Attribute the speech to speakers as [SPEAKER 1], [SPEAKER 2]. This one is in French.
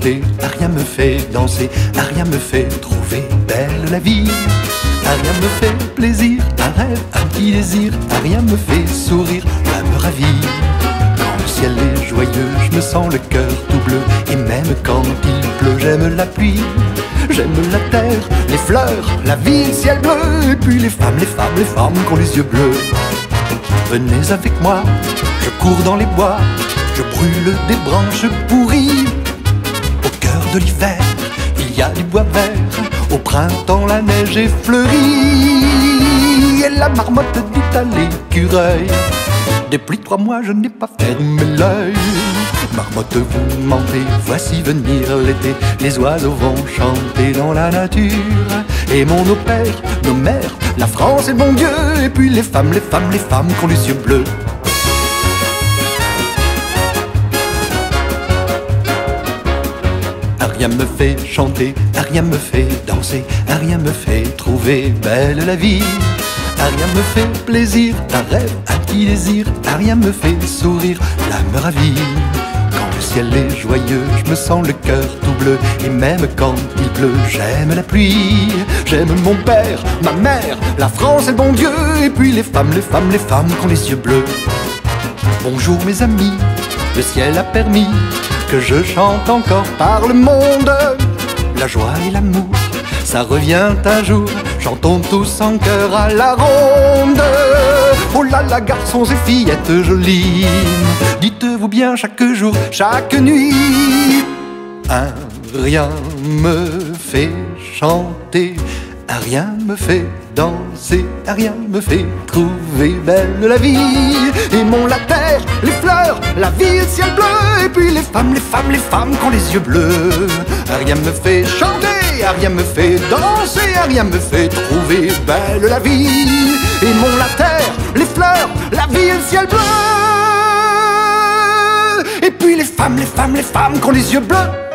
[SPEAKER 1] chanter, rien me fait danser, rien me fait trouver belle la vie. Rien me fait plaisir, un rêve, un petit désir, rien me fait sourire, me ravit. Quand le ciel est joyeux, je me sens le cœur tout bleu. Et même quand il pleut, j'aime la pluie, j'aime la terre, les fleurs, la vie, le ciel bleu. Et puis les femmes qui ont les yeux bleus. Venez avec moi, je cours dans les bois, je brûle des branches pourries. Au cœur de l'hiver, il y a du bois vert. Au printemps, la neige est fleurie. Et la marmotte dit à l'écureuil: depuis 3 mois, je n'ai pas fermé l'œil. Marmotte, vous mentez, voici venir l'été. Les oiseaux vont chanter dans la nature. Et nos pères, nos mères, la France et le bon Dieu. Et puis les femmes qui ont les yeux bleus. Rien me fait chanter, rien me fait danser, rien me fait trouver belle la vie. Rien me fait plaisir, un rêve, un petit désir, rien me fait sourire, l'âme ravie. Quand le ciel est joyeux, je me sens le cœur tout bleu. Et même quand il pleut, j'aime la pluie. J'aime mon père, ma mère, la France et le bon Dieu. Et puis les femmes qui ont les yeux bleus. Bonjour mes amis, le ciel a permis que je chante encore par le monde. La joie et l'amour, ça revient un jour. Chantons tous en chœur à la ronde. Oh là là, garçons et fillettes jolies, dites-vous bien chaque jour, chaque nuit. Rien me fait chanter, rien me fait danser, rien me fait trouver belle la vie. Aimons la terre, les fleurs, la vie, le ciel bleu. Et puis les femmes qui ont les yeux bleus. Rien me fait chanter, rien me fait danser, rien me fait trouver belle la vie. Aimons la terre, les fleurs, la vie, le ciel bleu. Et puis les femmes qui ont les yeux bleus.